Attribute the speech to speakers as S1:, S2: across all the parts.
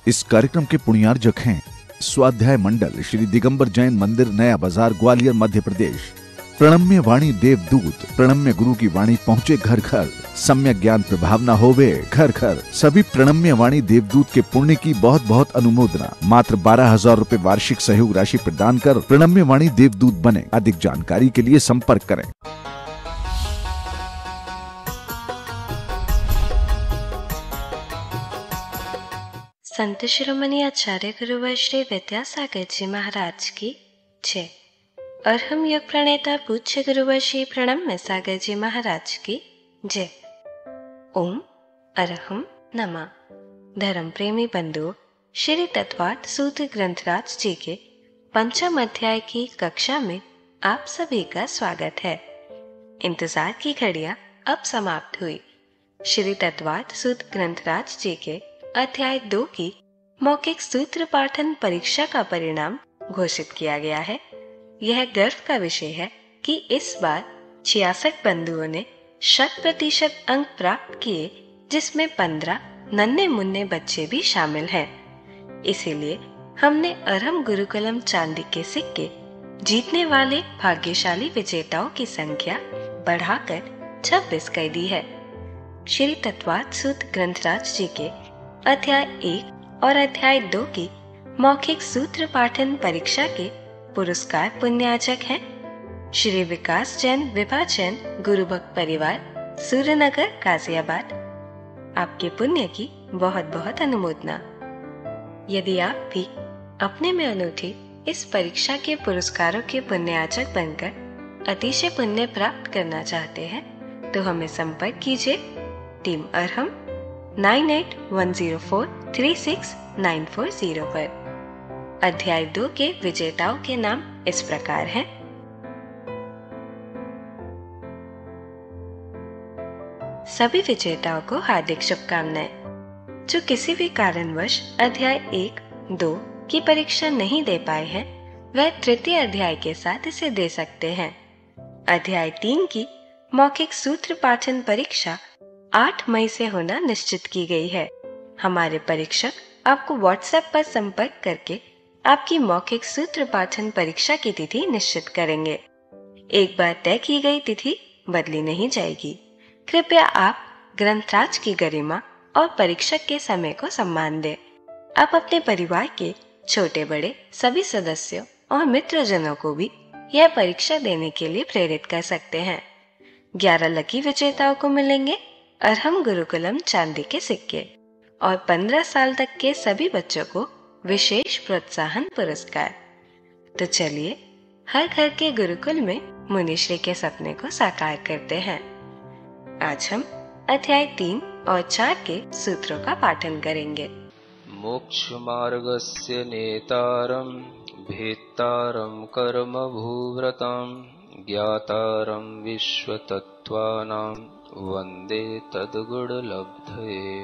S1: इस कार्यक्रम के पुण्यार्जक हैं स्वाध्याय मंडल श्री दिगंबर जैन मंदिर, नया बाजार, ग्वालियर, मध्य प्रदेश। प्रणम्य वाणी देवदूत, प्रणम्य गुरु की वाणी पहुँचे घर घर, सम्यक ज्ञान प्रभावना होवे घर घर। सभी प्रणम्य वाणी देवदूत के पुण्य की बहुत बहुत अनुमोदना। मात्र 12,000 रुपए वार्षिक सहयोग राशि प्रदान कर प्रणम्य वाणी देवदूत बने। अधिक जानकारी के लिए संपर्क करें।
S2: संत शिरोमणि आचार्य गुरुवर श्री विद्यासागर जी महाराज की जय। अर्हम योग प्रणेता पूज्य गुरुवर श्री प्रणम्य सागर जी महाराज की जय। ओम अरहम नमः। धर्म प्रेमी बंधुओं, श्री तत्वार्थ सूत्र ग्रंथराज जी के 5वें अध्याय की कक्षा में आप सभी का स्वागत है। इंतजार की घड़ियां अब समाप्त हुई। श्री तत्वार्थ सूत्र ग्रंथराज जी के अध्याय 2 की मौखिक सूत्र पाठन परीक्षा का परिणाम घोषित किया गया है। यह गर्व का विषय है कि इस बार 66 बंधुओं ने 100% अंक प्राप्त किए, जिसमें 15 नन्हे मुन्ने बच्चे भी शामिल हैं। इसीलिए हमने अरहम गुरुकुलम चांदी के सिक्के जीतने वाले भाग्यशाली विजेताओं की संख्या बढ़ाकर 26 कर दी है। श्री तत्वार्थ सूत्र ग्रंथराज जी के अध्याय 1 और अध्याय 2 की मौखिक सूत्र पाठन परीक्षा के पुरस्कार पुण्यार्जक हैं श्री विकास जैन, विभा जैन, गुरुभक्त परिवार, सूर्यनगर, गाजियाबाद। आपके पुण्य की बहुत बहुत अनुमोदना। यदि आप भी अपने में अनूठी इस परीक्षा के पुरस्कारों के पुण्यार्जक बनकर अतिशय पुण्य प्राप्त करना चाहते हैं तो हमें संपर्क कीजिए। टीम अरहम 9810436940 पर। अध्याय 2 के विजेताओं के नाम इस प्रकार हैं। सभी विजेताओं को हार्दिक शुभकामनाएं। जो किसी भी कारणवश अध्याय 1, 2 की परीक्षा नहीं दे पाए हैं, वह तृतीय अध्याय के साथ इसे दे सकते हैं। अध्याय 3 की मौखिक सूत्र पाठन परीक्षा 8 मई से होना निश्चित की गई है। हमारे परीक्षक आपको व्हाट्सएप पर संपर्क करके आपकी मौखिक सूत्र पाठन परीक्षा की तिथि निश्चित करेंगे। एक बार तय की गई तिथि बदली नहीं जाएगी। कृपया आप ग्रंथराज की गरिमा और परीक्षक के समय को सम्मान दें। आप अपने परिवार के छोटे बड़े सभी सदस्यों और मित्रजनों को भी यह परीक्षा देने के लिए प्रेरित कर सकते हैं। 11 लकी विजेताओं को मिलेंगे अरहम गुरुकुलम चांदी के सिक्के और 15 साल तक के सभी बच्चों को विशेष प्रोत्साहन पुरस्कार। तो चलिए हर घर के गुरुकुल में मुनिश्री के सपने को साकार करते हैं। आज हम अध्याय 3 और 4 के सूत्रों का पाठन करेंगे।
S3: मोक्ष मार्गस्य नेतारं भेत्तारं कर्म भूव्रतां ज्ञातारं विश्वतत्त्वानां वन्दे तद्गुणलब्धये।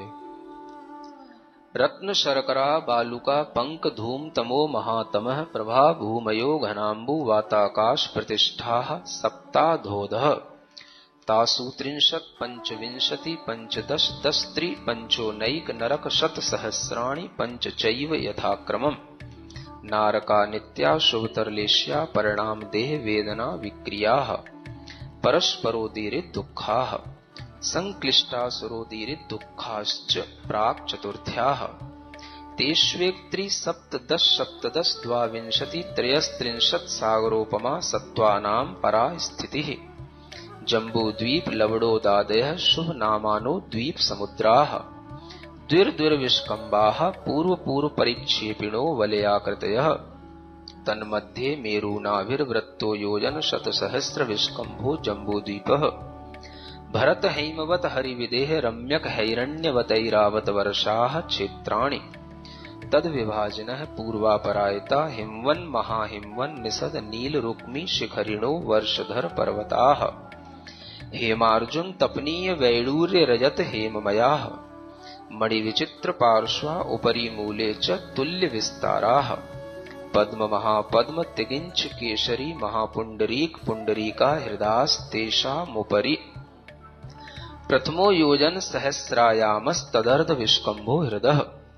S3: रत्न शर्करा बालुका पंक धूम तमो महातमः प्रभा भूमयो घनाम्बु वाताकाश प्रतिष्ठाः सप्ताधोधः तासु 30 पंचविंशति पंचदश दस्त्री पंचोनैक नरक शत सहस्राणि पंचचैव यथाक्रमम् नारका नित्या शुभतरलेश्या परिणाम देह वेदना विक्रियाः परस्परोदीरित दुःखाः संक्लिष्टासुरोदीरित दुःखाश्च प्राक् चतुर्थ्याः तेष्वेक्त्री सप्तदश सप्तदश द्वाविंशति त्रयस्त्रिंशत् सागरोपमा सत्त्वानां परा स्थितिः जम्बूद्वीप लवणोदादयः शुभ नामानो द्वीप समुद्राः द्विर्द्विर्विष्कम्बाः पूर्व पूर्व परिक्षेपिणो वलयाकृतयः तन्मध्ये मेरूनाभिर्वृत्तो योजन शतसहस्र विष्कम्भो जम्बूद्वीपः भरत हैमवत हरिविदेह रम्यक हैरण्यवतैरावत वर्षाः क्षेत्राणि तद्विभाजिनः पूर्वापरायता हिमवन् महाहिमवन् निषद नील रुक्मी शिखरिणो वर्षधर पर्वताः हेमार्जुन तपनीय वैडूर्य रजत हेममयाः मणिविचित्र पार्श्वा उपरि मूले च तुल्य विस्ताराः पद्म महापद्म तिगिंच केशरी महापुंडरीक पुंडरीका हृदास्तेषामुपरि प्रथमो योजन सहस्रायामस्तदर्ध विष्कम्भो हृदः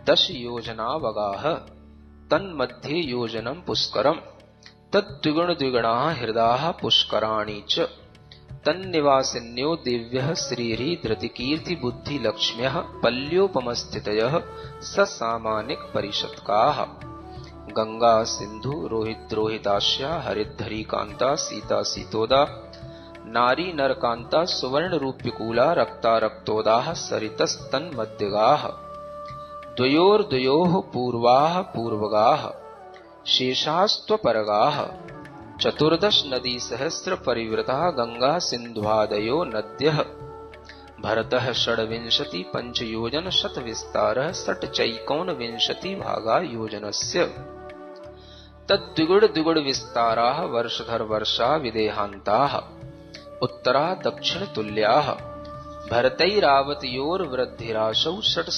S3: 10 योजनावगाः तन्मध्ये योजनं पुष्करम् तद्द्विगुणद्विगुणाः हृदाः पुष्कराणि च तन्निवासिन्यो दिव्यः श्रीहरिधृतिकीर्तिबुद्धिलक्ष्म्यः पल्योपमस्थितयः ससामानिकपरिषत्काः गंगा सिंधु रोहिताश्या हरिद्धरीकान्ता सीता सीतोदा नारी नरकान्ता सुवर्णरूप्यकूला रक्ता रक्तोदाः सरितस्तन्मध्यगाः द्वयोर्द्वयोः पूर्वाः पूर्वगाः शेषास्त्वपरगाः 14 नदीसहस्र परिवृता गंगा सिन्ध्वादयो नद्यः भरतः 26 पंचयोजन शतविस्तारः षट्चैकोनविंशति भागा योजनस्य तद्द्विगुण विस्ताराः वर्षधरवर्षा विदेहान्ताः उत्तरा दक्षिण तुल्याः भरतैरावतयोर्वृद्धिराशौ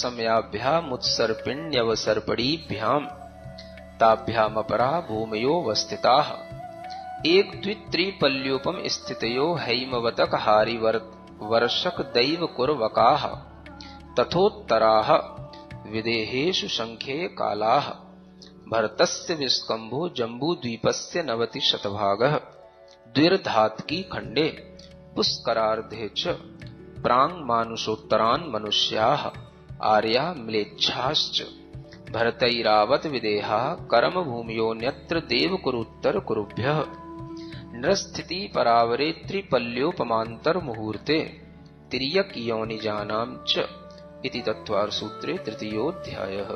S3: षट्समयाभ्यामुत्सर्पिण्यवसर्पणीभ्याम् ताभ्यामपरा भूमयोऽवस्थिताः एक द्वित्रिपल्योपम स्थितयो हैमवतक हारिवर्षक दैवकुर्वकाः तथोत्तराः विदेहेषु संख्ये कालाः भरतस्य विस्कम्भो जम्बूद्वीपस्य 90 शतभागः द्विर्धात्की खण्डे पुष्करार्धे च प्राङ्मानुषोत्तरान् मनुष्याः आर्या म्लेच्छाश्च भरतैरावत विदेहाः कर्मभूम्योऽन्यत्र देवकुरुत्तरकुरुभ्यः नृस्थिति परावरे त्रिपल्योपमान्तर्मुहूर्ते तिर्यक्योनिजानां च इति तत्त्वार्थसूत्रे तृतीयोऽध्यायः।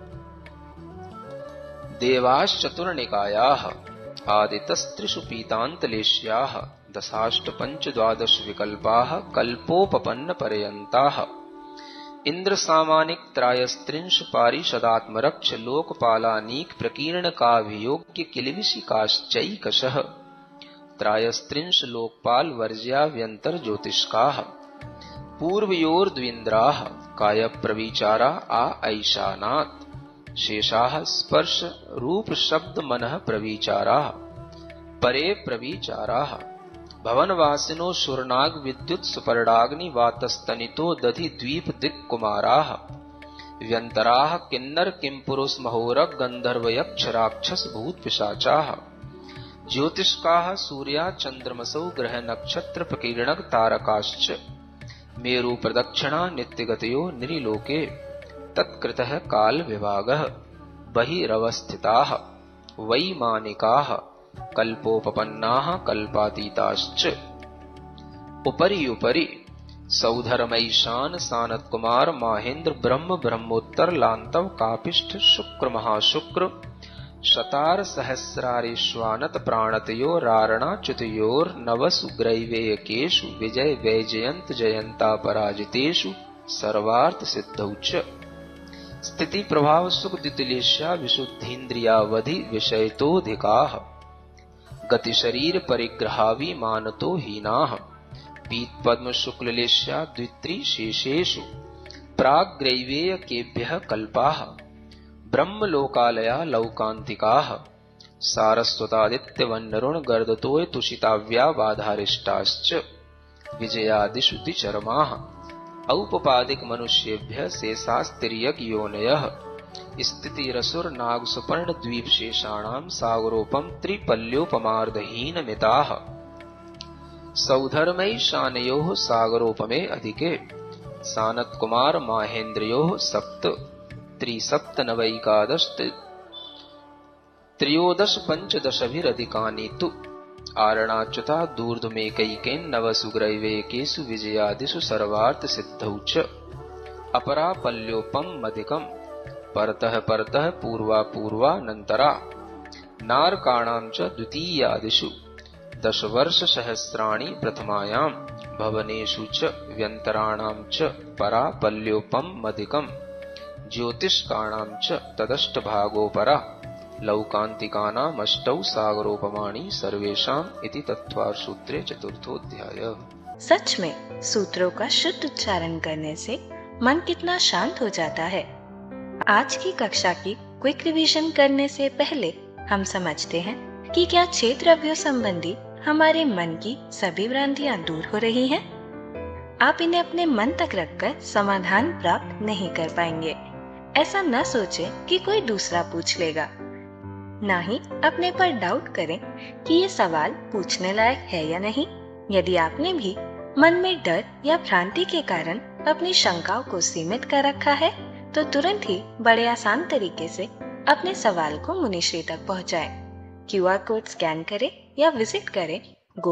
S3: देवाश्चतुर्निकायाः आदितस्त्रिषु पीतान्तलेश्याः दशाष्टपञ्चद्वादश विकल्पाः कल्पोपपन्नपर्यन्ताः इन्द्रसामानिकत्रायस्त्रिंश पारिषदात्मरक्ष लोकपालानीक प्रकीर्णकाभियोग्य किलविशिकाश्चैकशः त्रायस्त्रिंश लोकपाल वर्ज्याव्यन्तर ज्योतिष्काः पूर्वयोर्द्विन्द्राः कायप्रविचारा आ ऐशानात् शेषाः स्पर्श रूप शब्द मनः प्रविचाराः परे प्रविचाराः भवनवासिनो शुरनाग विद्युत सुपर्णाग्नि वातस्तनितो दधि द्वीप दिक्कुमाराः व्यन्तराः किन्नर किंपुरुष महोरग गंधर्व यक्ष राक्षस भूत पिशाचाः ज्योतिष्काः सूर्या चंद्रमसौ ग्रह नक्षत्र प्रकीर्णक तारकाश्च मेरु प्रदक्षिणा नित्यगतयो निरिलोके तत्कृतः काल विभागः बहिरवस्थिताः वैमानिकाः कल्पोपपन्नाः कल्पातीताश्च उपरि सौधर्मैशान सानत्कुमार माहेन्द्र ब्रह्म ब्रह्मोत्तर लांतव कापिष्ठ शुक्र महाशुक्र शतार सहस्रारिश्वानत प्राणतयो रारणाच्युतयोर नवसु ग्रैवेयकेषु विजय वैजयंत जयंता पराजितेषु सर्वार्थ सिद्धौ च स्थिति प्रभाव सुख द्वितिलेश्या विशुद्धीन्द्रियावधि विषयतोधिकाः गति शरीर परिग्रहावि मानतो हीनाः पीत पद्म शुक्ललेश्या द्वित्री शेषेषु प्राग्रैवेय केभ्यः कल्पाः ब्रह्मलोकालया लौकान्तिकाः सारस्वतादित्यवन्नरुण गर्दतोय तुषिताव्या बाधारिष्टाश्च विजयादिषु द्विचरमाः औपपादिक मनुष्येभ्यः शेषास्तिर्यक योनयः स्थितिरसुर नाग सुपर्ण द्वीप शेषाणां सागरोपम त्रिपल्योपमार्धहीनमिताः सौधर्मैशानयोः सागरोपमे अधिके सानत कुमार माहेन्द्रयोः सप्त त्रिसप्तनवैकादश त्रयोदश पंचदशभिरधिकानि तु आरणाच्युता दूर्ध्वमेकैकेन्नवसु ग्रैवेयकेषु विजयादिषु सर्वार्थ सिद्धौ च अपरा पल्योपमधिकम् परतः परतः पूर्वा पूर्वानन्तरा नारकाणां च द्वितीयादिषु 10 वर्ष सहस्राणि प्रथमायां भवनेषु च व्यन्तराणां च परा पल्योपमधिकम् ज्योतिष्काणां च तदष्टभागोपरा लौकान्तिकानामष्टौ सागरोपमाणि सर्वेषाम् इति तत्त्वार्थसूत्रे चतुर्थोऽध्यायः।
S2: सच में सूत्रों का शुद्ध उच्चारण करने से मन कितना शांत हो जाता है। आज की कक्षा की क्विक रिवीजन करने से पहले हम समझते हैं कि क्या 6 द्रव्यों संबंधी हमारे मन की सभी भ्रांतियां दूर हो रही हैं? आप इन्हें अपने मन तक रखकर समाधान प्राप्त नहीं कर पाएंगे। ऐसा न सोचें कि कोई दूसरा पूछ लेगा। ना ही अपने पर डाउट करें कि ये सवाल पूछने लायक है या नहीं। यदि आपने भी मन में डर या भ्रांति के कारण अपनी शंकाओं को सीमित कर रखा है तो तुरंत ही बड़े आसान तरीके से अपने सवाल को मुनिश्री तक पहुंचाएं। QR कोड स्कैन करें या विजिट करें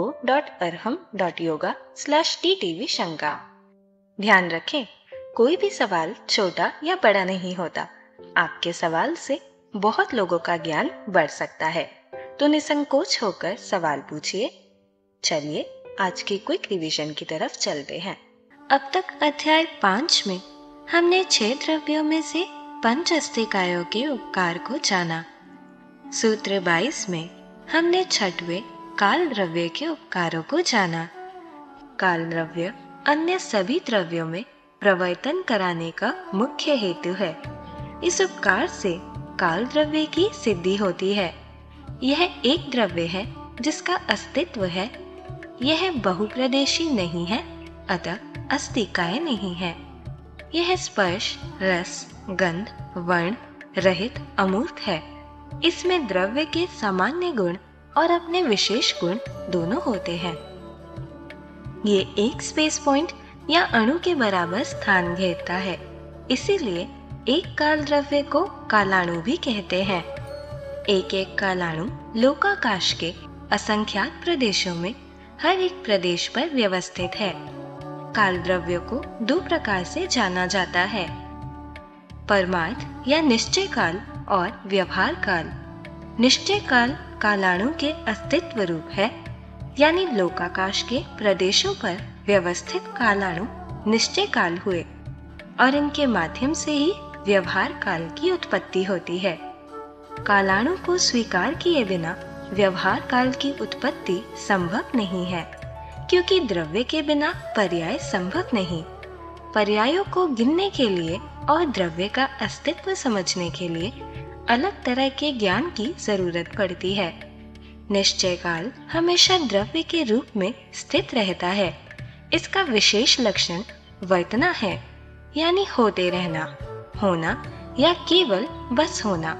S2: go.arham.yoga/ttv शंका। ध्यान रखें, कोई भी सवाल छोटा या बड़ा नहीं होता। आपके सवाल से बहुत लोगों का ज्ञान बढ़ सकता है, तो निसंकोच होकर सवाल पूछिए। चलिए आज की क्विक रिवीजन की तरफ चलते हैं। अब तक अध्याय 5 में हमने 6 द्रव्यों में से पंच अस्थिकायों के उपकार को जाना। सूत्र 22 में हमने 6वें काल द्रव्य के उपकारों को जाना। काल द्रव्य अन्य सभी द्रव्यों में प्रवर्तन कराने का मुख्य हेतु है। इस उपकार से काल द्रव्य की सिद्धि होती है। यह एक द्रव्य है जिसका अस्तित्व है। यह बहुप्रदेशी नहीं है, अतः अस्थिकाय नहीं है। यह स्पर्श, रस, गंध, वर्ण रहित अमूर्त है। इसमें द्रव्य के सामान्य गुण और अपने विशेष गुण दोनों होते हैं। ये एक स्पेस पॉइंट या अणु के बराबर स्थान घेरता है, इसीलिए एक काल द्रव्य को कालाणु भी कहते हैं। एक एक कालाणु लोकाकाश के असंख्यात प्रदेशों में हर एक प्रदेश पर व्यवस्थित है। काल द्रव्यों को 2 प्रकार से जाना जाता है, परमार्थ या निश्चय काल और व्यवहार काल। निश्चय काल कालाणु के अस्तित्व रूप है, यानी लोकाकाश के प्रदेशों पर व्यवस्थित कालाणु निश्चय काल हुए और इनके माध्यम से ही व्यवहार काल की उत्पत्ति होती है। कालाणु को स्वीकार किए बिना व्यवहार काल की उत्पत्ति संभव नहीं है, क्योंकि द्रव्य के बिना पर्याय संभव नहीं। पर्यायों को गिनने के लिए और द्रव्य का अस्तित्व समझने के लिए अलग तरह के ज्ञान की जरूरत पड़ती है। निश्चय काल हमेशा द्रव्य के रूप में स्थित रहता है। इसका विशेष लक्षण वर्तना है, यानी होते रहना, होना या केवल बस होना।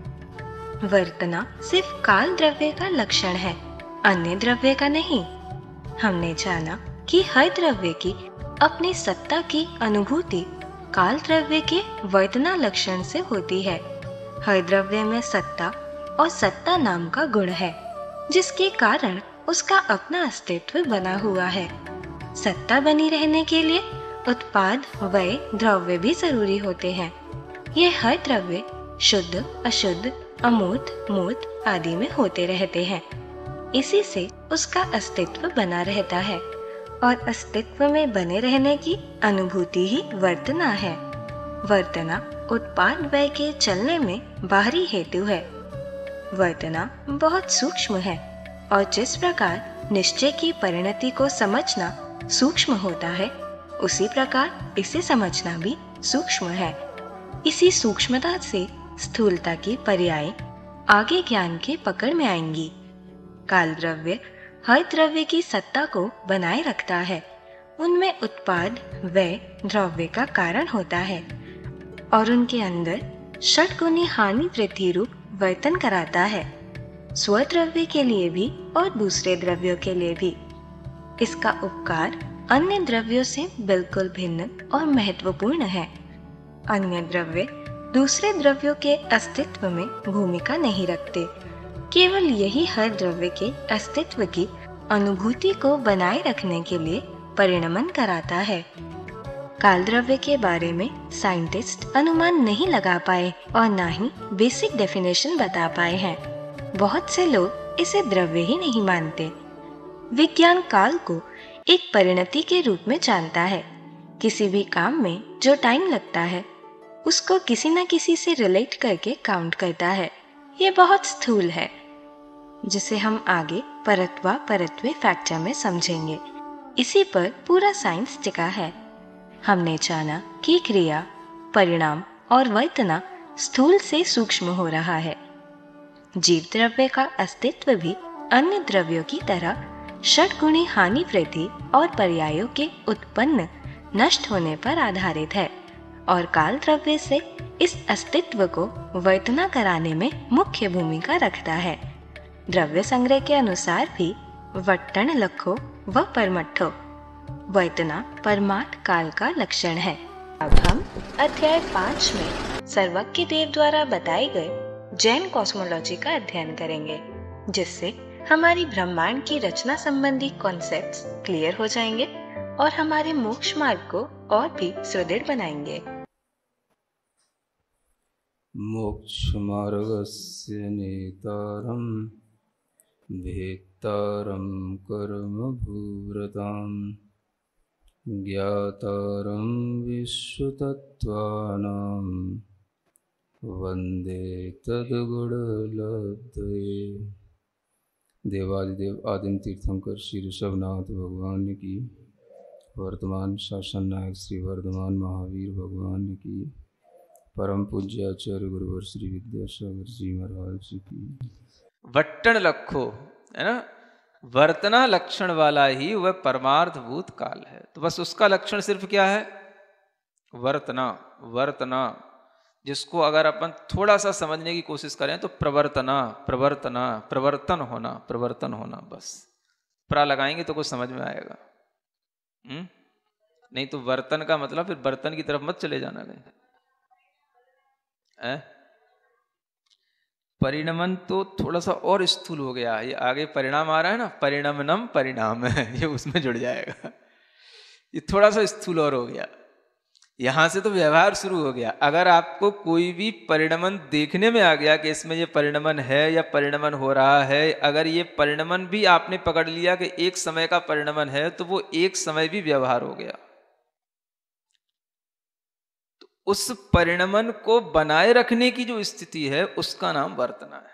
S2: वर्तना सिर्फ काल द्रव्य का लक्षण है, अन्य द्रव्य का नहीं। हमने जाना कि हर द्रव्य की अपनी सत्ता की अनुभूति काल द्रव्य के वर्तना लक्षण से होती है। हर द्रव्य में सत्ता और सत्ता नाम का गुण है, जिसके कारण उसका अपना अस्तित्व बना हुआ है। सत्ता बनी रहने के लिए उत्पाद, वय, द्रव्य भी जरूरी होते हैं। ये हर द्रव्य शुद्ध, अशुद्ध, अमूर्त, मूर्त आदि में होते रहते हैं। इसी से उसका अस्तित्व बना रहता है और अस्तित्व में बने रहने की अनुभूति ही वर्तना है। वर्तना उत्पाद वय के चलने में बाहरी हेतु है। वर्तना बहुत सूक्ष्म है और जिस प्रकार निश्चय की परिणति को समझना सूक्ष्म होता है, उसी प्रकार इसे समझना भी सूक्ष्म है। इसी सूक्ष्मता से स्थूलता की पर्याय आगे ज्ञान के पकड़ में आएंगी। काल द्रव्य हर द्रव्य की सत्ता को बनाए रखता है। उनमें उत्पाद, वय, द्रव्य का कारण होता है और उनके अंदर षटगुणी हानि वृद्धि रूप वर्तन कराता है, स्वद्रव्य के लिए भी और दूसरे द्रव्यों के लिए भी। इसका उपकार अन्य द्रव्यों से बिल्कुल भिन्न और महत्वपूर्ण है। अन्य द्रव्य दूसरे द्रव्यों के अस्तित्व में भूमिका नहीं रखते। केवल यही हर द्रव्य के अस्तित्व की अनुभूति को बनाए रखने के लिए परिणमन कराता है। काल द्रव्य के बारे में साइंटिस्ट अनुमान नहीं लगा पाए और ना ही बेसिक डेफिनेशन बता पाए हैं। बहुत से लोग इसे द्रव्य ही नहीं मानते। विज्ञान काल को एक परिणति के रूप में जानता है। किसी भी काम में जो टाइम लगता है उसको किसी न किसी से रिलेट करके काउंट करता है। ये बहुत स्थूल है, जिसे हम आगे परत्वा परत्वे फैक्टर में समझेंगे। इसी पर पूरा साइंस टिका है। हमने जाना कि क्रिया, परिणाम और वर्तना स्थूल से सूक्ष्म हो रहा है। जीव द्रव्य का अस्तित्व भी अन्य द्रव्यों की तरह षटगुणी हानि वृद्धि और पर्यायों के उत्पन्न नष्ट होने पर आधारित है और काल द्रव्य से इस अस्तित्व को वर्तना कराने में मुख्य भूमिका रखता है। द्रव्य संग्रह के अनुसार भी वट्टन लखो व परमट्ठो वर्तना परमार्थ काल का लक्षण है। अब हम अध्याय 5 में सर्वज्ञ देव द्वारा बताए गए जैन कॉस्मोलॉजी का अध्ययन करेंगे, जिससे हमारी ब्रह्मांड की रचना संबंधी कॉन्सेप्ट्स क्लियर हो जाएंगे और हमारे मोक्ष मार्ग को और भी सुदृढ़ बनाएंगे।
S3: मोक्ष मार्गस्य नेतारं भेत्तारं कर्म भूव्रतां ज्ञातारं विश्वतत्त्वानां वन्दे तद्गुणलब्धये। देवादिदेव आदिम तीर्थंकर श्री ऋषभनाथ भगवान की, वर्तमान शासन नायक श्री वर्धमान महावीर भगवान की, परम पूज्य आचार्य गुरुवर श्री विद्यासागर जी महाराज की।
S4: वट्टन लखो है ना, वर्तना लक्षण वाला ही वह परमार्थ भूत काल है। तो बस उसका लक्षण सिर्फ क्या है? वर्तना। वर्तना जिसको अगर अपन थोड़ा सा समझने की कोशिश करें तो प्रवर्तना, प्रवर्तना, प्रवर्तन होना, प्रवर्तन होना। बस प्रा लगाएंगे तो कुछ समझ में आएगा। नहीं तो वर्तन का मतलब फिर बर्तन की तरफ मत चले जाना कहीं। परिणमन तो थोड़ा सा और स्थूल हो गया। ये आगे परिणाम आ रहा है ना, परिणमनम परिणाम है, ये उसमें जुड़ जाएगा। ये थोड़ा सा स्थूल और हो गया। यहां से तो व्यवहार शुरू हो गया। अगर आपको कोई भी परिणमन देखने में आ गया कि इसमें ये परिणमन है या परिणमन हो रहा है, अगर ये परिणमन भी आपने पकड़ लिया कि एक समय का परिणमन है, तो वो एक समय भी व्यवहार हो गया। तो उस परिणमन को बनाए रखने की जो स्थिति है उसका नाम वर्तना है।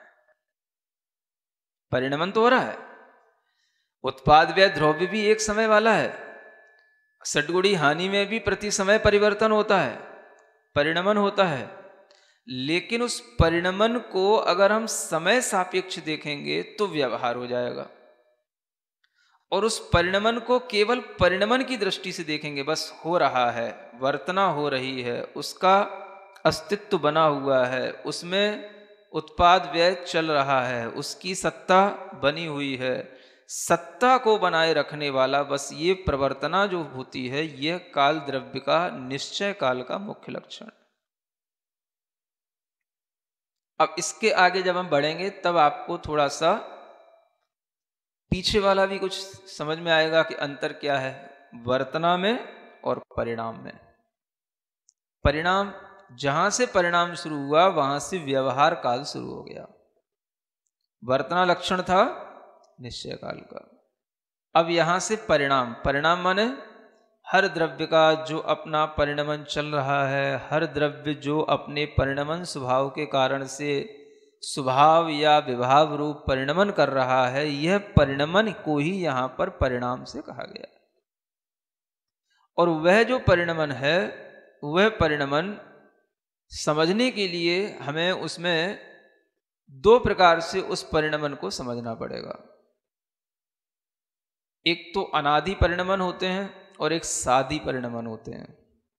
S4: परिणमन तो हो रहा है, उत्पाद व्यय द्रव्य भी एक समय वाला है। षटगुणी हानि में भी प्रति समय परिवर्तन होता है, परिणमन होता है। लेकिन उस परिणमन को अगर हम समय सापेक्ष देखेंगे तो व्यवहार हो जाएगा, और उस परिणमन को केवल परिणमन की दृष्टि से देखेंगे, बस हो रहा है, वर्तना हो रही है, उसका अस्तित्व बना हुआ है, उसमें उत्पाद व्यय चल रहा है, उसकी सत्ता बनी हुई है, सत्ता को बनाए रखने वाला बस ये प्रवर्तना जो होती है, यह काल द्रव्य का निश्चय काल का मुख्य लक्षण। अब इसके आगे जब हम बढ़ेंगे तब आपको थोड़ा सा पीछे वाला भी कुछ समझ में आएगा कि अंतर क्या है वर्तना में और परिणाम में। परिणाम, जहां से परिणाम शुरू हुआ वहां से व्यवहार काल शुरू हो गया। वर्तना लक्षण था निश्चय काल का। अब यहां से परिणाम, परिणाम माने हर द्रव्य का जो अपना परिणमन चल रहा है, हर द्रव्य जो अपने परिणमन स्वभाव के कारण से स्वभाव या विभाव रूप परिणमन कर रहा है, यह परिणमन को ही यहां पर परिणाम से कहा गया। और वह जो परिणमन है, वह परिणमन समझने के लिए हमें उसमें दो प्रकार से उस परिणमन को समझना पड़ेगा। एक तो अनादि परिणमन होते हैं और एक सादी परिणमन होते हैं।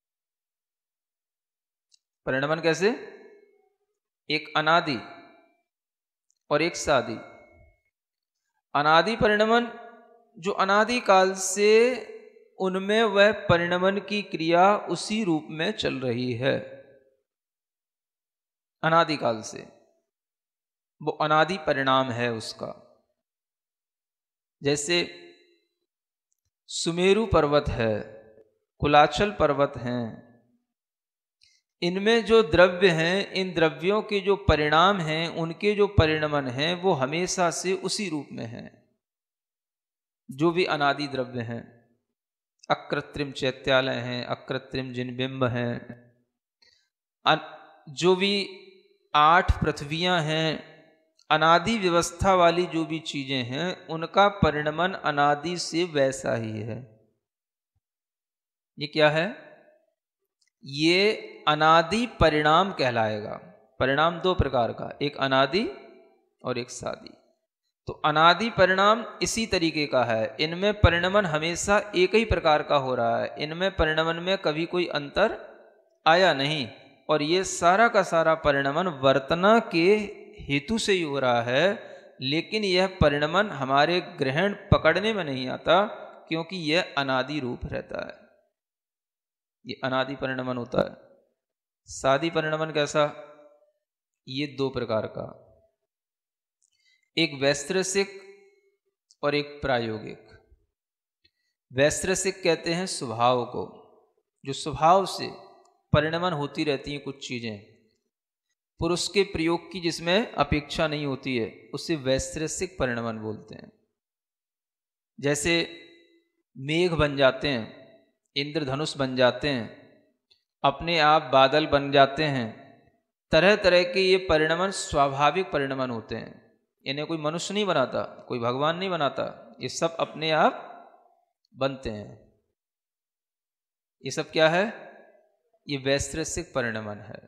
S4: परिणमन कैसे? एक अनादि और एक सादी। अनादि परिणमन जो अनादि काल से उनमें वह परिणमन की क्रिया उसी रूप में चल रही है, अनादि काल से, वो अनादि परिणाम है उसका। जैसे सुमेरु पर्वत है, कुलाचल पर्वत हैं, इनमें जो द्रव्य हैं, इन द्रव्यों के जो परिणाम हैं, उनके जो परिणमन हैं, वो हमेशा से उसी रूप में हैं। जो भी अनादि द्रव्य हैं, अकृत्रिम चैत्यालय हैं, अकृत्रिम जिनबिंब हैं, जो भी 8 पृथ्वियां हैं, अनादि व्यवस्था वाली जो भी चीजें हैं, उनका परिणमन अनादि से वैसा ही है। ये क्या है? ये अनादि परिणाम कहलाएगा। परिणाम दो प्रकार का, एक अनादि और एक सादी। तो अनादि परिणाम इसी तरीके का है। इनमें परिणमन हमेशा एक ही प्रकार का हो रहा है, इनमें परिणमन में कभी कोई अंतर आया नहीं, और ये सारा का सारा परिणमन वर्तना के हेतु से ही हो रहा है, लेकिन यह परिणमन हमारे ग्रहण पकड़ने में नहीं आता, क्योंकि यह अनादि रूप रहता है। ये अनादि परिणमन होता है। सादि परिणमन कैसा? ये दो प्रकार का, एक वैश्रसिक और एक प्रायोगिक। वैश्रसिक कहते हैं स्वभाव को, जो स्वभाव से परिणमन होती रहती हैं कुछ चीजें, पुरुष के प्रयोग की जिसमें अपेक्षा नहीं होती है, उसे वैश्रसिक परिणमन बोलते हैं। जैसे मेघ बन जाते हैं, इंद्रधनुष बन जाते हैं, अपने आप बादल बन जाते हैं, तरह तरह के ये परिणमन स्वाभाविक परिणमन होते हैं। इन्हें कोई मनुष्य नहीं बनाता, कोई भगवान नहीं बनाता, ये सब अपने आप बनते हैं। ये सब क्या है? ये वैश्रसिक परिणमन है।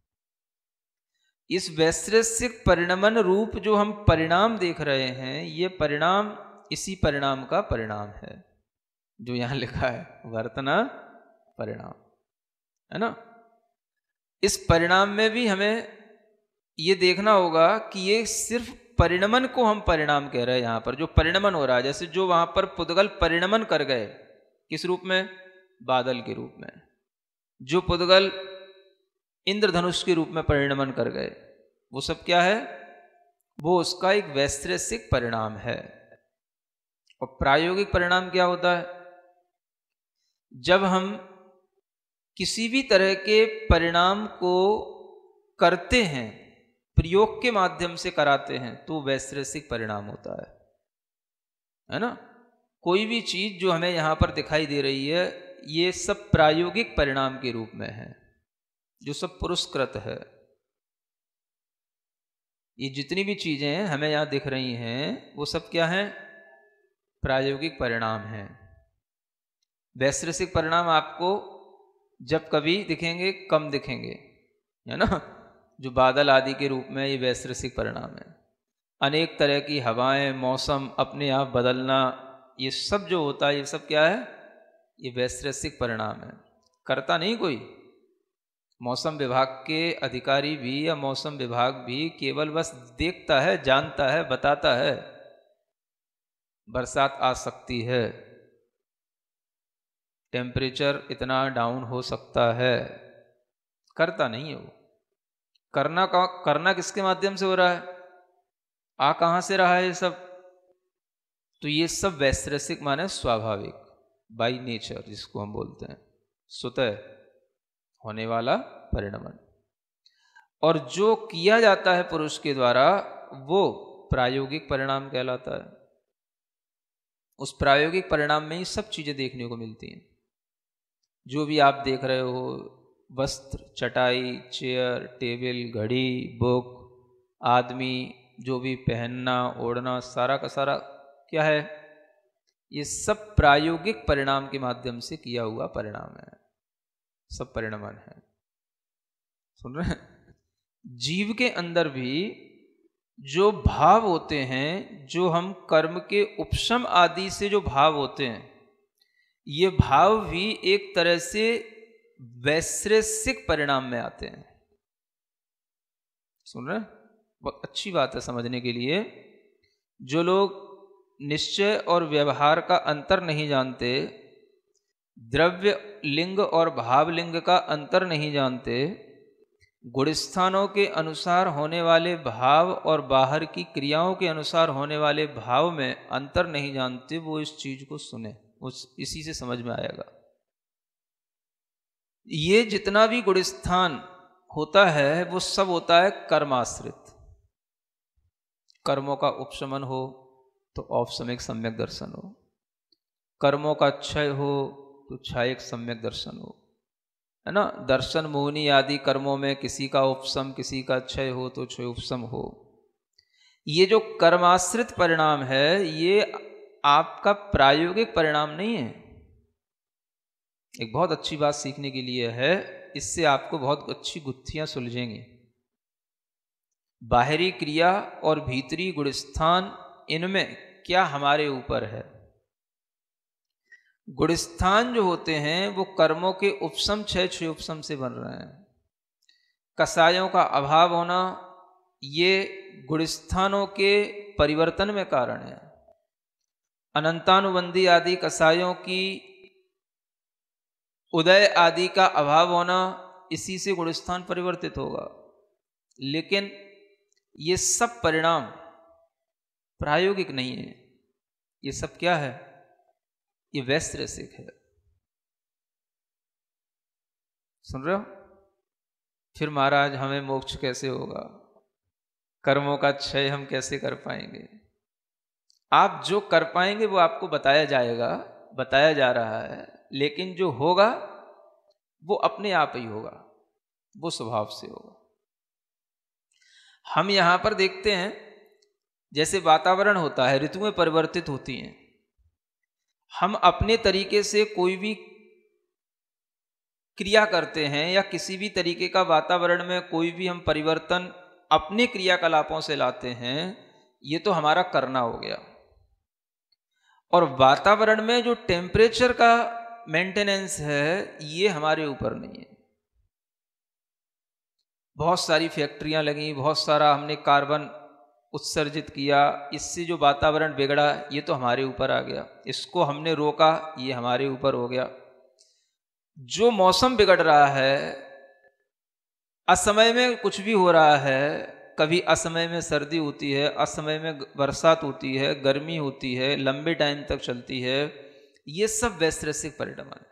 S4: इस वैश्रसिक परिणमन रूप जो हम परिणाम देख रहे हैं, ये परिणाम इसी परिणाम का परिणाम है, जो यहां लिखा है वर्तना परिणाम, है ना। इस परिणाम में भी हमें ये देखना होगा कि ये सिर्फ परिणमन को हम परिणाम कह रहे हैं। यहां पर जो परिणमन हो रहा है, जैसे जो वहां पर पुद्गल परिणमन कर गए, किस रूप में? बादल के रूप में। जो पुद्गल इंद्रधनुष के रूप में परिणमन कर गए, वो सब क्या है? वो उसका एक वैश्रसिक परिणाम है। और प्रायोगिक परिणाम क्या होता है? जब हम किसी भी तरह के परिणाम को करते हैं, प्रयोग के माध्यम से कराते हैं, तो वैश्रसिक परिणाम होता है ना। कोई भी चीज जो हमें यहां पर दिखाई दे रही है, ये सब प्रायोगिक परिणाम के रूप में है, जो सब पुरस्कृत है। ये जितनी भी चीजें हमें यहां दिख रही हैं, वो सब क्या हैं? प्रायोगिक परिणाम हैं। वैश्रसिक परिणाम आपको जब कभी दिखेंगे, कम दिखेंगे, है ना। जो बादल आदि के रूप में, ये वैश्रसिक परिणाम है। अनेक तरह की हवाएं, मौसम अपने आप बदलना, ये सब जो होता है, ये सब क्या है? ये वैश्रसिक परिणाम है। करता नहीं कोई। मौसम विभाग के अधिकारी भी या मौसम विभाग भी केवल बस देखता है, जानता है, बताता है बरसात आ सकती है, टेम्परेचर इतना डाउन हो सकता है, करता नहीं है वो। करना किसके माध्यम से हो रहा है? आ कहां से रहा है ये सब? तो ये सब वैश्रसिक माने स्वाभाविक, बाई नेचर, जिसको हम बोलते हैं स्वतः होने वाला परिणमन। और जो किया जाता है पुरुष के द्वारा, वो प्रायोगिक परिणाम कहलाता है। उस प्रायोगिक परिणाम में ही सब चीजें देखने को मिलती हैं। जो भी आप देख रहे हो, वस्त्र, चटाई, चेयर, टेबल, घड़ी, बुक, आदमी, जो भी पहनना, ओढ़ना, सारा का सारा क्या है? ये सब प्रायोगिक परिणाम के माध्यम से किया हुआ परिणाम है, सब परिणमन है। सुन रहे हैं? जीव के अंदर भी जो भाव होते हैं, जो हम कर्म के उपशम आदि से जो भाव होते हैं, ये भाव भी एक तरह से वैश्रसिक परिणाम में आते हैं। सुन रहे हैं? बहुत अच्छी बात है समझने के लिए। जो लोग निश्चय और व्यवहार का अंतर नहीं जानते, द्रव्य लिंग और भाव लिंग का अंतर नहीं जानते, गुणस्थानों के अनुसार होने वाले भाव और बाहर की क्रियाओं के अनुसार होने वाले भाव में अंतर नहीं जानते, वो इस चीज को सुने, इसी से समझ में आएगा। ये जितना भी गुणस्थान होता है, वो सब होता है कर्माश्रित। कर्मों का उपशमन हो तो औपशमिक सम्यक दर्शन हो, कर्मों का क्षय हो तो क्षयिक सम्यक दर्शन हो, है ना। दर्शन मोहनी आदि कर्मों में किसी का उपशम, किसी का क्षय हो तो क्षय उपशम हो। ये जो कर्माश्रित परिणाम है, ये आपका प्रायोगिक परिणाम नहीं है। एक बहुत अच्छी बात सीखने के लिए है, इससे आपको बहुत अच्छी गुत्थियां सुलझेंगी। बाहरी क्रिया और भीतरी गुणस्थान, इनमें क्या हमारे ऊपर है? गुणस्थान जो होते हैं वो कर्मों के उपशम क्षय उपशम से बन रहे हैं। कसायों का अभाव होना ये गुणस्थानों के परिवर्तन में कारण है। अनंतानुबंधी आदि कसायों की उदय आदि का अभाव होना, इसी से गुणस्थान परिवर्तित होगा। लेकिन ये सब परिणाम प्रायोगिक नहीं है। ये सब क्या है? ये वैश्रेषिक है। सुन रहे हो? फिर महाराज हमें मोक्ष कैसे होगा, कर्मों का क्षय हम कैसे कर पाएंगे? आप जो कर पाएंगे वो आपको बताया जाएगा, बताया जा रहा है, लेकिन जो होगा वो अपने आप ही होगा, वो स्वभाव से होगा। हम यहां पर देखते हैं जैसे वातावरण होता है, ऋतुएं परिवर्तित होती हैं। हम अपने तरीके से कोई भी क्रिया करते हैं या किसी भी तरीके का वातावरण में कोई भी हम परिवर्तन अपने क्रियाकलापों से लाते हैं, ये तो हमारा करना हो गया। और वातावरण में जो टेम्परेचर का मेंटेनेंस है, ये हमारे ऊपर नहीं है। बहुत सारी फैक्ट्रियां लगी, बहुत सारा हमने कार्बन उत्सर्जित किया, इससे जो वातावरण बिगड़ा ये तो हमारे ऊपर आ गया। इसको हमने रोका, ये हमारे ऊपर हो गया। जो मौसम बिगड़ रहा है, असमय में कुछ भी हो रहा है, कभी असमय में सर्दी होती है, असमय में बरसात होती है, गर्मी होती है, लंबे टाइम तक चलती है, ये सब वैश्रेषिक परिणाम है।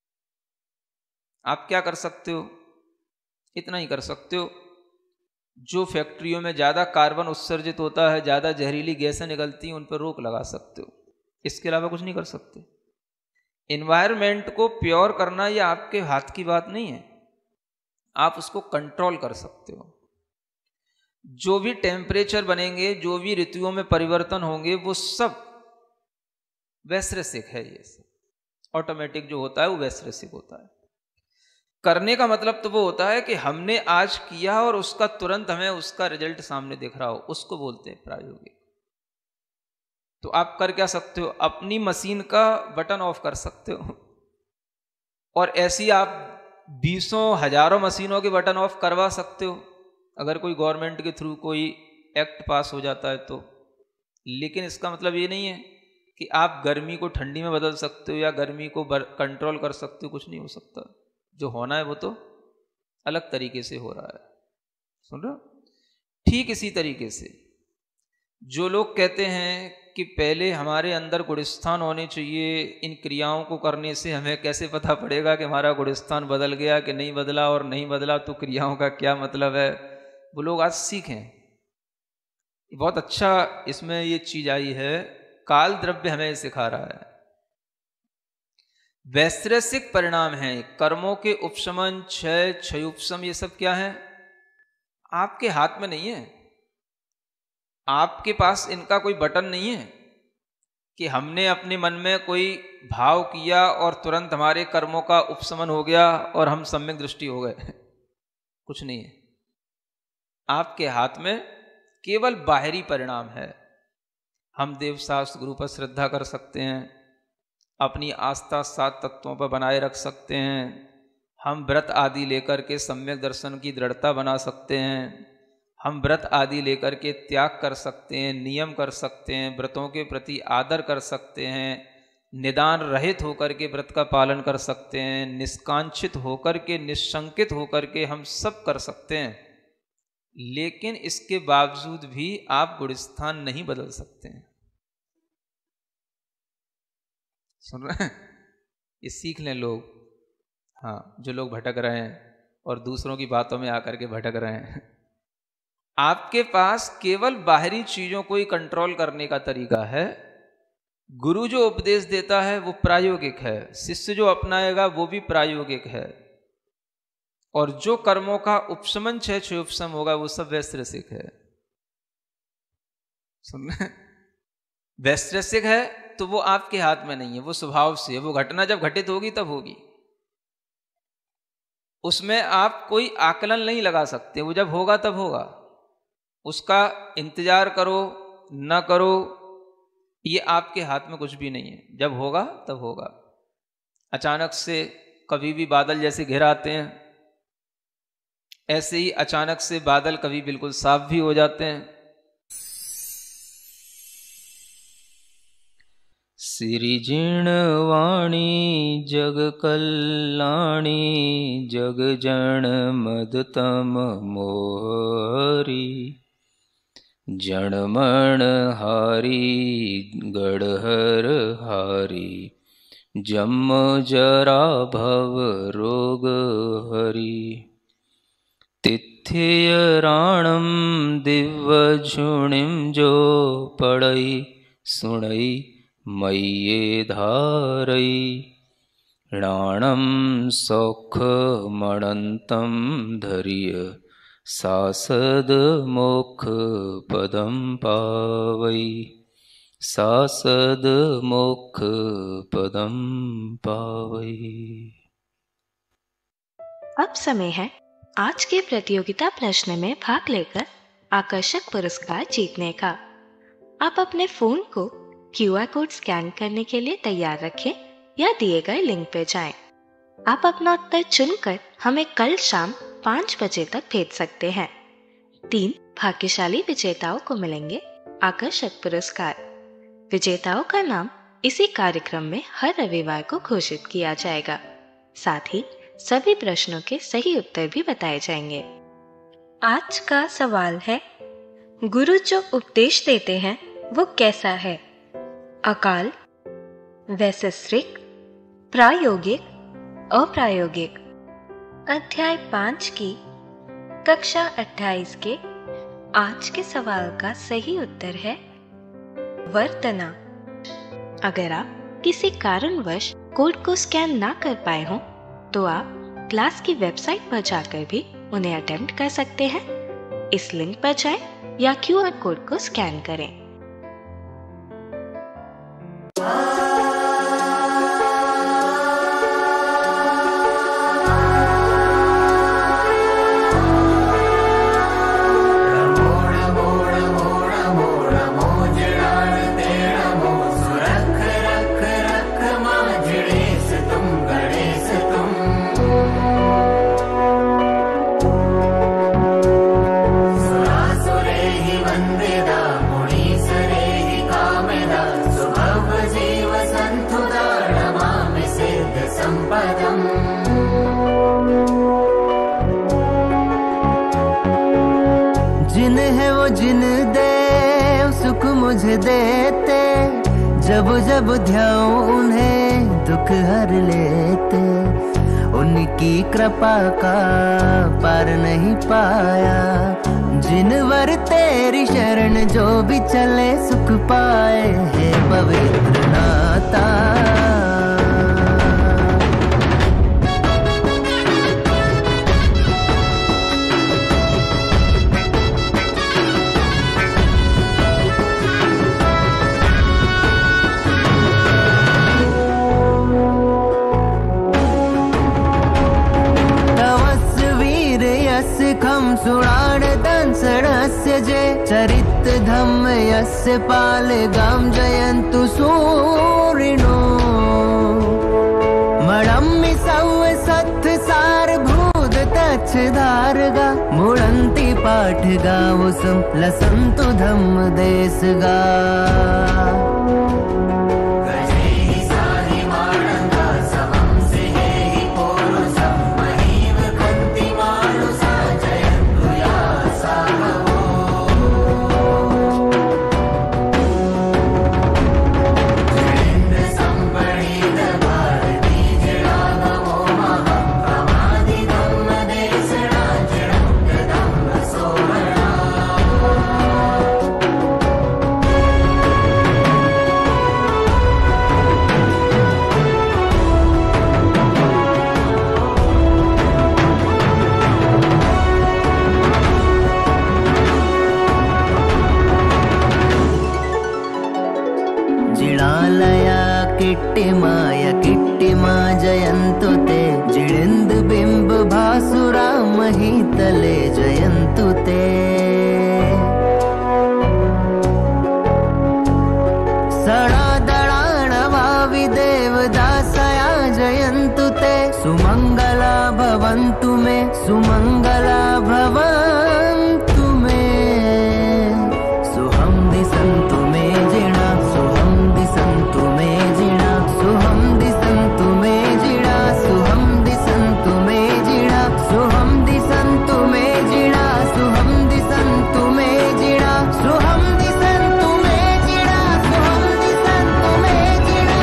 S4: आप क्या कर सकते हो? इतना ही कर सकते हो, जो फैक्ट्रियों में ज़्यादा कार्बन उत्सर्जित होता है, ज़्यादा जहरीली गैसें निकलती हैं, उन पर रोक लगा सकते हो। इसके अलावा कुछ नहीं कर सकते। इन्वायरमेंट को प्योर करना ये आपके हाथ की बात नहीं है, आप उसको कंट्रोल कर सकते हो। जो भी टेम्परेचर बनेंगे, जो भी ऋतुओं में परिवर्तन होंगे, वो सब वैश्रेषिक है। ये सब ऑटोमेटिक जो होता है वो वैश्रेषिक होता है। करने का मतलब तो वो होता है कि हमने आज किया और उसका तुरंत हमें उसका रिजल्ट सामने दिख रहा हो, उसको बोलते हैं प्रायोगिक। तो आप कर क्या सकते हो? अपनी मशीन का बटन ऑफ कर सकते हो, और ऐसी आप बीसों हजारों मशीनों के बटन ऑफ करवा सकते हो, अगर कोई गवर्नमेंट के थ्रू कोई एक्ट पास हो जाता है तो। लेकिन इसका मतलब ये नहीं है कि आप गर्मी को ठंडी में बदल सकते हो या गर्मी को कंट्रोल कर सकते हो। कुछ नहीं हो सकता। जो होना है वो तो अलग तरीके से हो रहा है। सुन रहे हो? ठीक इसी तरीके से जो लोग कहते हैं कि पहले हमारे अंदर गुणस्थान होने चाहिए, इन क्रियाओं को करने से हमें कैसे पता पड़ेगा कि हमारा गुणस्थान बदल गया कि नहीं बदला, और नहीं बदला तो क्रियाओं का क्या मतलब है, वो लोग आज सीखें। बहुत अच्छा इसमें ये चीज आई है, काल द्रव्य हमें सिखा रहा है। वैश्रेषिक परिणाम हैं कर्मों के उपशमन, क्षय, क्षयोपशम, ये सब क्या है? आपके हाथ में नहीं है। आपके पास इनका कोई बटन नहीं है कि हमने अपने मन में कोई भाव किया और तुरंत हमारे कर्मों का उपशमन हो गया और हम सम्यक दृष्टि हो गए। कुछ नहीं है। आपके हाथ में केवल बाहरी परिणाम है। हम देवशास्त्र गुरु पर श्रद्धा कर सकते हैं, अपनी आस्था 7 तत्वों पर बनाए रख सकते हैं, हम व्रत आदि लेकर के सम्यक दर्शन की दृढ़ता बना सकते हैं, हम व्रत आदि लेकर के त्याग कर सकते हैं, नियम कर सकते हैं, व्रतों के प्रति आदर कर सकते हैं, निदान रहित होकर के व्रत का पालन कर सकते हैं, निष्कांक्षित होकर के, निशंकित होकर के हम सब कर सकते हैं। लेकिन इसके बावजूद भी आप गुणस्थान नहीं बदल सकते हैं। सुन रहे हैं? ये सीख लें लोग। हाँ, जो लोग भटक रहे हैं और दूसरों की बातों में आकर के भटक रहे हैं। आपके पास केवल बाहरी चीजों को ही कंट्रोल करने का तरीका है। गुरु जो उपदेश देता है वो प्रायोगिक है, शिष्य जो अपनाएगा वो भी प्रायोगिक है, और जो कर्मों का उपशमन क्षय उपशम होगा वो सब वैश्रेषिक है। सुन रहे? वैश्रेषिक है तो वो आपके हाथ में नहीं है, वो स्वभाव से है। वो घटना जब घटित होगी तब होगी, उसमें आप कोई आकलन नहीं लगा सकते। वो जब होगा तब होगा, उसका इंतजार करो न करो ये आपके हाथ में कुछ भी नहीं है। जब होगा तब होगा। अचानक से कभी भी बादल जैसे घिर आते हैं, ऐसे ही अचानक से बादल कभी बिल्कुल साफ भी हो जाते हैं। सिरिजिण वाणी जग कल्याणी, जग जन मदतम मोहरी, जनमण हारी गढ़हर हारी, जम जरा भव रोग हरि। तिथ्य राणम दिव्य झुणिम जो पड़ई सुणई मय्ये धारई, राणम सौख मणंतम धरिय, सासद मोक्ष पदम पावई, सासद मोक्ष पदम पावई।
S2: अब समय है आज के प्रतियोगिता प्रश्न में भाग लेकर आकर्षक पुरस्कार जीतने का। आप अपने फोन को QR कोड स्कैन करने के लिए तैयार रखें या दिए गए लिंक पे जाएं। आप अपना उत्तर चुनकर हमें कल शाम 5 बजे तक भेज सकते हैं। 3 भाग्यशाली विजेताओं को मिलेंगे आकर्षक पुरस्कार। विजेताओं का नाम इसी कार्यक्रम में हर रविवार को घोषित किया जाएगा। साथ ही सभी प्रश्नों के सही उत्तर भी बताए जाएंगे। आज का सवाल है, गुरु जो उपदेश देते हैं वो कैसा है? अकाल, वैशेषिक, प्रायोगिक, अप्रायोगिक। अध्याय 5 की कक्षा 28 के आज के सवाल का सही उत्तर है वर्तना। अगर आप किसी कारणवश कोड को स्कैन ना कर पाए हों तो आप क्लास की वेबसाइट पर जाकर भी उन्हें अटेम्प्ट कर सकते हैं। इस लिंक पर जाएं या QR कोड को स्कैन करें।
S5: जिन है वो जिन दे सुख मुझे देते, जब जब ध्याऊं उन्हें दुख हर लेते। उनकी कृपा का पार नहीं पाया, जिन वर तेरी शरण जो भी चले सुख पाए। है पवित्र नाता खम सुराण दंसणस्य जे चरित धम्म यस्य पालगाम जयन्तु सूरिणो। मणम्मि सौव सत्थ सार भूत तच्छ धारगा, मुड़न्ति पाठ गावुसम लसन्तु धम्म देसगा। सुमंगला भवन्तु मे, सुमंगला भवन्तु मे। सुहं दिसन्तु मे जिणा, सुहं दिसन्तु मे जिणा, सुहं दिसन्तु मे जिणा, सुहं दिसन्तु मे जिणा, सुहं दिसन्तु मे जिणा, सुहं दिसन्तु मे जिणा, सुहं दिसन्तु मे जिणा, सुहं दिसन्तु मे जिणा।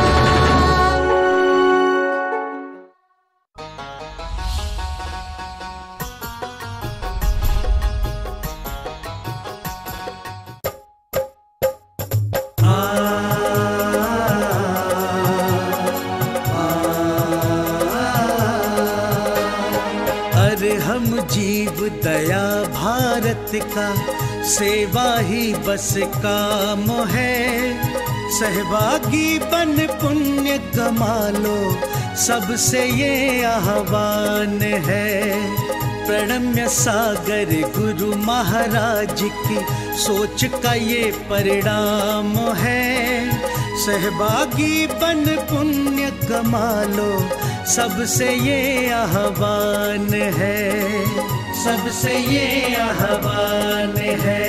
S6: हम जीव दया भारत का, सेवा ही बस काम है। सहभागी बन पुण्य कमा लो, सबसे ये आह्वान है। प्रणम्य सागर गुरु महाराज की सोच का ये परिणाम है। सहभागी बन पुण्य कमा लो, सबसे ये आह्वान है, सबसे ये आह्वान है।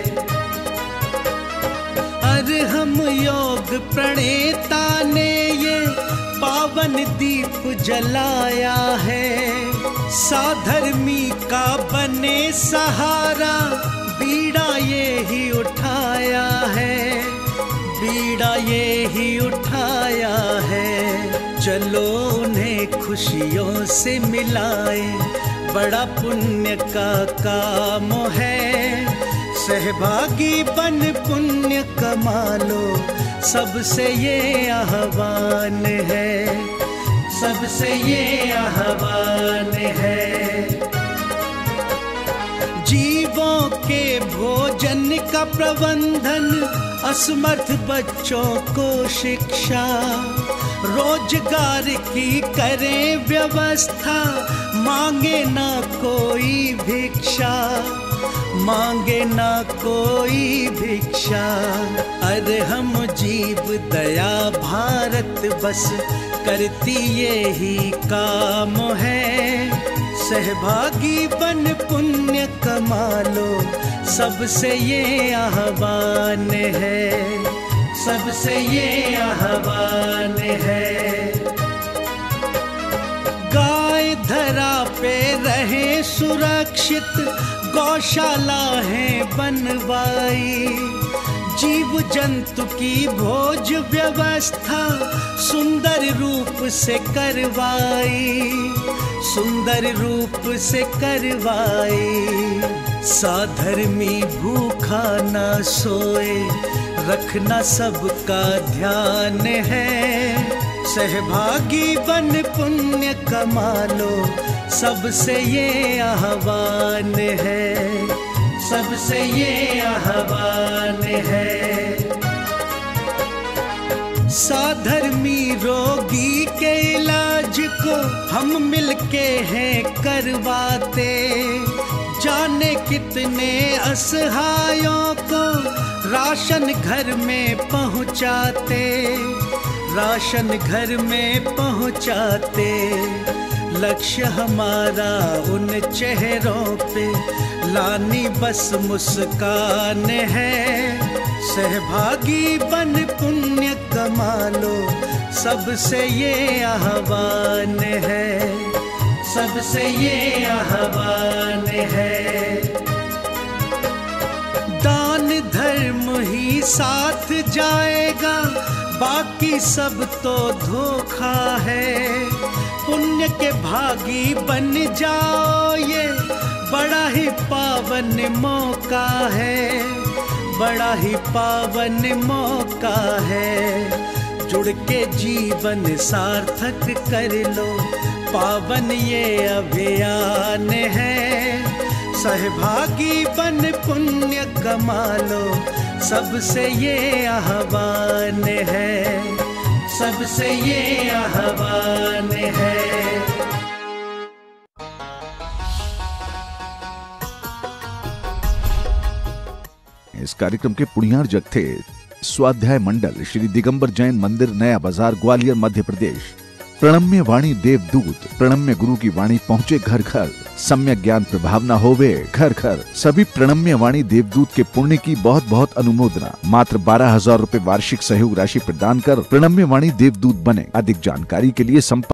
S6: अर्हम योग प्रणेता ने ये पावन दीप जलाया है। साधर्मी का बने सहारा, बीड़ा ये ही उठाया है, बीड़ा ये ही उठाया है। चलो उन्हें खुशियों से मिलाए, बड़ा पुण्य का काम है। सहभागी बन पुण्य कमा लो, सबसे ये आह्वान है, सबसे ये आह्वान है। जीवों के भोजन का प्रबंधन, असमर्थ बच्चों को शिक्षा, रोजगार की करें व्यवस्था। मांगे ना कोई भिक्षा, मांगे ना कोई भिक्षा। अरे हम जीव दया भारत बस करती ये ही काम है। सहभागी बन पुण्य कमा लो, सबसे ये आह्वान है, सबसे ये आह्वान है। गाय धरा पे रहे सुरक्षित, गौशाला है बनवाई। जीव जंतु की भोज व्यवस्था सुंदर रूप से करवाई, सुंदर रूप से करवाई। साधर्मी भूखा ना सोए, रखना सबका ध्यान है। सहभागी बन पुण्य कमा लो, सबसे ये आह्वान है, सबसे ये आह्वान है। साधर्मी रोगी के इलाज को हम मिलके हैं करवाते। जाने कितने असहायों को राशन घर में पहुंचाते, राशन घर में पहुंचाते। लक्ष्य हमारा उन चेहरों पे लानी बस मुस्कान है। सहभागी बन पुण्य कमा लो, सबसे ये आह्वान है, सबसे ये आह्वान है। दान धर्म ही साथ जाएगा, बाकी सब तो धोखा है। पुण्य के भागी बन जाओ, ये बड़ा ही पावन मौका है, बड़ा ही पावन मौका है। जुड़ के जीवन सार्थक कर लो, पावन ये अभियान है। सहभागी बन पुण्य कमा लो, सबसे ये आह्वान है, सबसे ये आह्वान है।
S1: इस कार्यक्रम के पुण्यार्जक थे स्वाध्याय मंडल श्री दिगंबर जैन मंदिर, नया बाजार, ग्वालियर, मध्य प्रदेश। प्रणम्य वाणी देवदूत, प्रणम्य गुरु की वाणी पहुँचे घर घर, सम्यक ज्ञान प्रभावना होवे घर घर। सभी प्रणम्य वाणी देवदूत के पुण्य की बहुत बहुत अनुमोदना। मात्र 12,000 रुपए वार्षिक सहयोग राशि प्रदान कर प्रणम्य वाणी देवदूत बने। अधिक जानकारी के लिए संपर्क